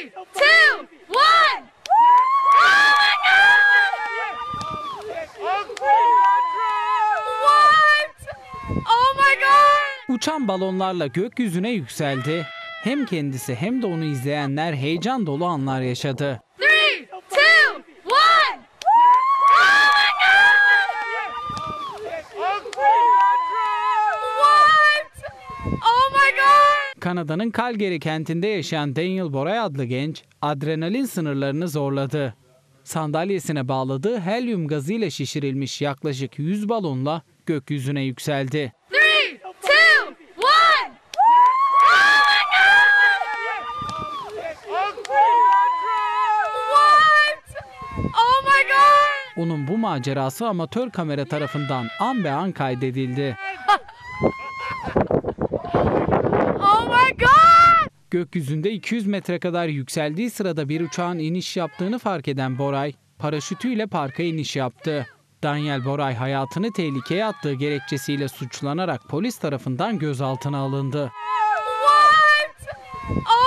3, 2, 1. Oh my God! What? Oh my God! Uçan balonlarla gökyüzüne yükseldi. Hem kendisi hem de onu izleyenler heyecan dolu anlar yaşadı. 3, 2, 1. Oh my God! What? Oh my God! Kanada'nın Calgary kentinde yaşayan Daniel Boray adlı genç adrenalin sınırlarını zorladı. Sandalyesine bağladığı helyum gazıyla şişirilmiş yaklaşık 100 balonla gökyüzüne yükseldi. 3, 2, 1. Oh my God! What? Oh my God! Onun bu macerası amatör kamera tarafından an be an kaydedildi. Oh my God! Gökyüzünde 200 metre kadar yükseldiği sırada bir uçağın iniş yaptığını fark eden Boray, paraşütüyle parka iniş yaptı. Daniel Boray hayatını tehlikeye attığı gerekçesiyle suçlanarak polis tarafından gözaltına alındı. What? Oh